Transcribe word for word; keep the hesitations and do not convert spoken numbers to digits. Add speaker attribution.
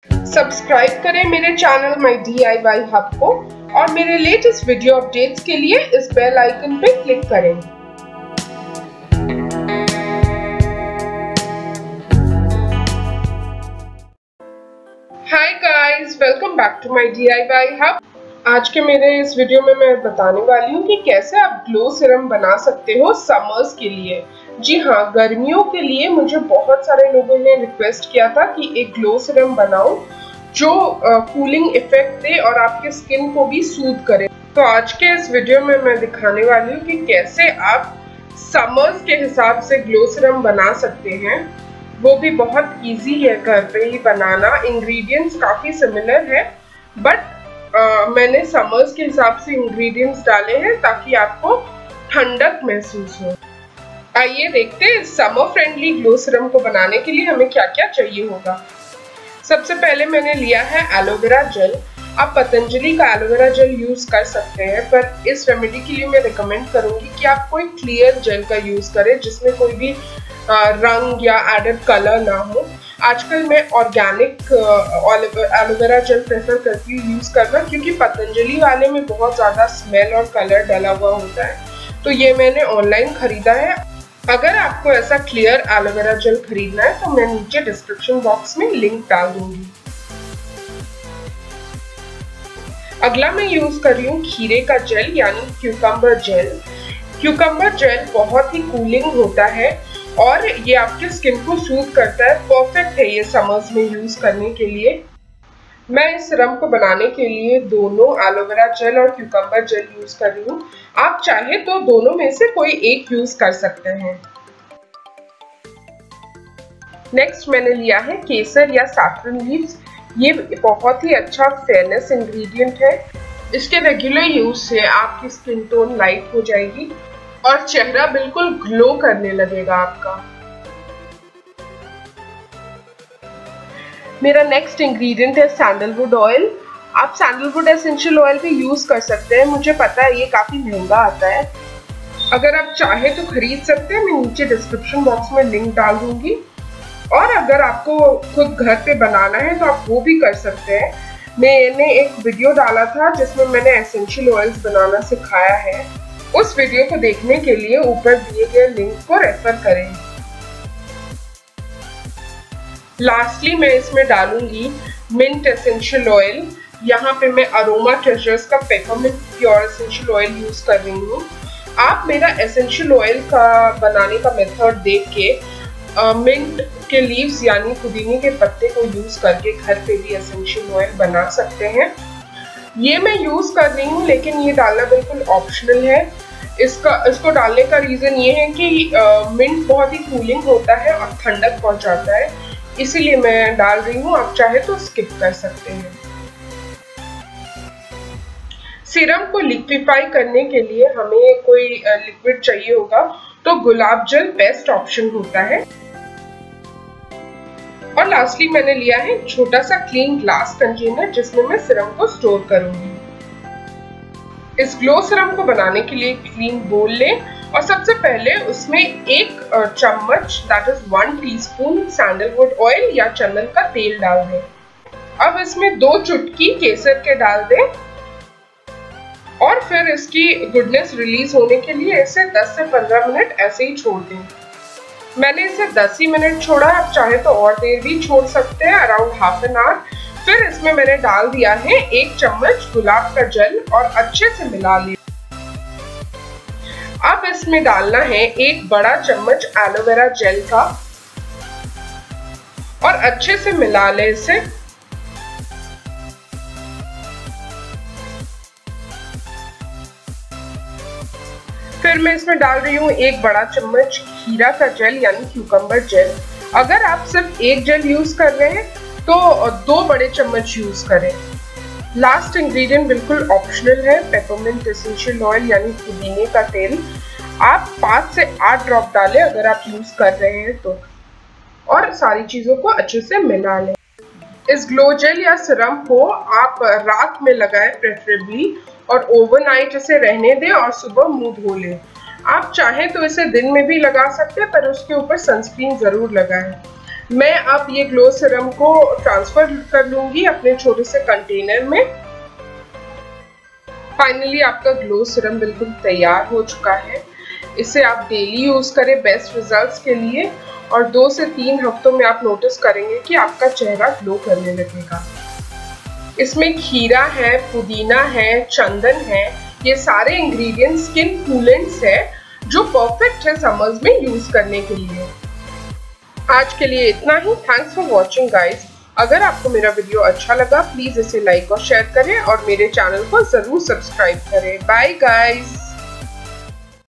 Speaker 1: Subscribe करें मेरे channel my D I Y hub को और मेरे लेटेस्ट वीडियो अपडेट्स के लिए इस बेल आइकन पे क्लिक करें। Hi guys, welcome back to my D I Y hub. आज के मेरे इस वीडियो में मैं बताने वाली हूँ कि कैसे आप ग्लो सीरम बना सकते हो समर्स के लिए। जी हाँ, गर्मियों के लिए मुझे बहुत सारे लोगों ने रिक्वेस्ट किया था कि एक ग्लो सीरम बनाओ जो कूलिंग इफेक्ट दे और आपके स्किन को भी सूट करे। तो आज के इस वीडियो में मैं दिखाने वाली हूँ कि कैसे आप समर्स के हिसाब से ग्लो सीरम बना सकते हैं। वो भी बहुत इजी है घर पे ही बनाना, इंग्रेडिएंट्स काफी सिमिलर है, बट मैंने समर्स के हिसाब से इंग्रेडिएंट्स डाले हैं ताकि आपको ठंडक महसूस हो। आइए देखते हैं समर फ्रेंडली ग्लो सीरम को बनाने के लिए हमें क्या क्या चाहिए होगा। सबसे पहले मैंने लिया है एलोवेरा जेल। आप पतंजलि का एलोवेरा जेल यूज कर सकते हैं, पर इस रेमेडी के लिए मैं रिकमेंड करूंगी कि आप कोई क्लियर जेल का यूज करें जिसमें कोई भी रंग या एडेड कलर ना हो। आजकल मैं ऑर्गेनिक एलोवेरा जेल प्रेफर करती हूँ यूज करना, क्योंकि पतंजलि वाले में बहुत ज्यादा स्मेल और कलर डला हुआ होता है, तो ये मैंने ऑनलाइन खरीदा है। अगर आपको ऐसा क्लियर एलोवेरा जेल खरीदना है तो मैं नीचे डिस्क्रिप्शन बॉक्स में लिंक डाल दूंगी। अगला मैं यूज कर रही हूँ खीरे का जेल यानी क्यूकम्बर जेल। क्यूकम्बर जेल बहुत ही कूलिंग होता है और ये आपके स्किन को सूट करता है। परफेक्ट है ये समर्स में यूज करने के लिए। मैं इस सीरम को बनाने के लिए दोनों एलोवेरा जेल और क्यूकम्बर जेल यूज कर रही हूँ। आप चाहे तो दोनों में से कोई एक यूज कर सकते हैं। नेक्स्ट मैंने लिया है केसर या सैफरन लीव्स। ये बहुत ही अच्छा फेयरनेस इंग्रेडिएंट है। इसके रेगुलर यूज से आपकी स्किन टोन लाइट हो जाएगी और चेहरा बिल्कुल ग्लो करने लगेगा आपका। मेरा नेक्स्ट इंग्रेडिएंट है सैंडलवुड ऑयल। आप सैंडलवुड एसेंशियल ऑयल भी यूज कर सकते हैं। मुझे पता है ये काफी महंगा आता है, अगर आप चाहे तो खरीद सकते हैं। मैं नीचे डिस्क्रिप्शन बॉक्स में लिंक डाल दूंगी। और अगर आपको खुद घर पे बनाना है तो आप वो भी कर सकते हैं। मैंने एक वीडियो डाला था जिसमें मैंने एसेंशियल ऑयल्स बनाना सिखाया है। उस वीडियो को देखने के लिए ऊपर दिए गए लिंक को रेफर करें। लास्टली मैं इसमें डालूंगी मिंट एसेंशियल ऑयल। यहाँ पे मैं अरोमा ट्रेजर्स का peppermint pure essential oil use कर रही हूँ। आप मेरा एसेंशियल ऑयल का बनाने का मेथड देख के मिंट के लीव्स यानी पुदीने के पत्ते को यूज करके घर पे भी एसेंशियल ऑयल बना सकते हैं। ये मैं यूज कर रही हूँ, लेकिन ये डालना बिल्कुल ऑप्शनल है। इसका इसको डालने का रीजन ये है कि मिंट बहुत ही कूलिंग होता है और ठंडक पहुंचाता है, इसीलिए मैं डाल रही हूँ। आप चाहे तो स्किप कर सकते हैं। सीरम को लिक्विफाई करने के लिए हमें कोई लिक्विड चाहिए होगा, तो गुलाब जल बेस्ट ऑप्शन होता है। और लास्टली मैंने लिया है छोटा सा क्लीन ग्लास कंटेनर जिसमें मैं सीरम को स्टोर करूंगी। इस ग्लो सीरम को बनाने के लिए क्लीन बोल लें और सबसे पहले उसमें एक चम्मच that is one teaspoon sandalwood oil या चंदन का तेल डाल दें। अब इसमें दो चुटकी केसर के डाल दें और फिर इसकी गुडनेस रिलीज होने के लिए इसे दस से पंद्रह मिनट ऐसे ही छोड़ दें। मैंने इसे दस ही मिनट छोड़ा, आप चाहे तो और देर भी छोड़ सकते हैं, अराउंड हाफ एन आवर। फिर इसमें मैंने डाल दिया है एक चम्मच गुलाब का जल और अच्छे से मिला लिया। अब इसमें डालना है एक बड़ा चम्मच एलोवेरा जेल का और अच्छे से मिला ले इसे। फिर मैं इसमें डाल रही हूँ एक बड़ा चम्मच खीरा का जेल यानी क्यूकम्बर जेल। अगर आप सिर्फ एक जेल यूज कर रहे हैं तो दो बड़े चम्मच यूज करें। लास्ट इंग्रेडिएंट बिल्कुल ऑप्शनल है, पेपरमिंट एसेंशियल ऑयल यानी पुदीने का तेल। आप पाँच से आठ ड्रॉप डालें अगर आप यूज कर रहे हैं तो, और सारी चीजों को अच्छे से मिला लें। इस ग्लो जेल या सीरम को आप रात में लगाएं प्रेफरेबली, और ओवरनाइट इसे रहने दें और सुबह मुंह धो लें। आप चाहें तो इसे दिन में भी लगा सकते हैं, पर उसके ऊपर सनस्क्रीन जरूर लगाएं। मैं अब ये ग्लो सीरम को ट्रांसफर कर लूंगी अपने छोटे से कंटेनर में। फाइनली आपका ग्लो सीरम बिल्कुल तैयार हो चुका है। इसे आप डेली यूज करें बेस्ट रिजल्ट्स के लिए, और दो से तीन हफ्तों में आप नोटिस करेंगे कि आपका चेहरा ग्लो करने लगेगा। इसमें खीरा है, पुदीना है, चंदन है, ये सारे इंग्रेडिएंट्स स्किन कूलेंट्स है जो परफेक्ट है समर्स में यूज करने के लिए। आज के लिए इतना ही। Thanks for watching guys. अगर आपको मेरा वीडियो अच्छा लगा प्लीज इसे लाइक और शेयर करें और मेरे चैनल को जरूर सब्सक्राइब करें। Bye guys.